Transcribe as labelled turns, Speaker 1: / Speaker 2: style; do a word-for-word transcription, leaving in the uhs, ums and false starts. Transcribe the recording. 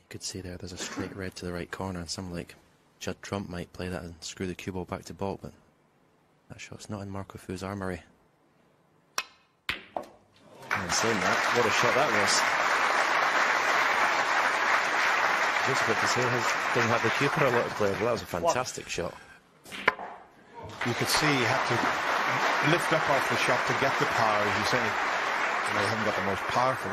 Speaker 1: could see there, there's a straight red to the right corner, and someone like Judd Trump might play that and screw the cue ball back to baulk, but that shot's not in Marco Fu's armoury. And saying that, what a shot that was. I was about to say, he doesn't have the cue for a lot of players, but that was a fantastic what? shot.
Speaker 2: You could see he had to lift up off the shot to get the power. As you say, you know, he hasn't got the most powerful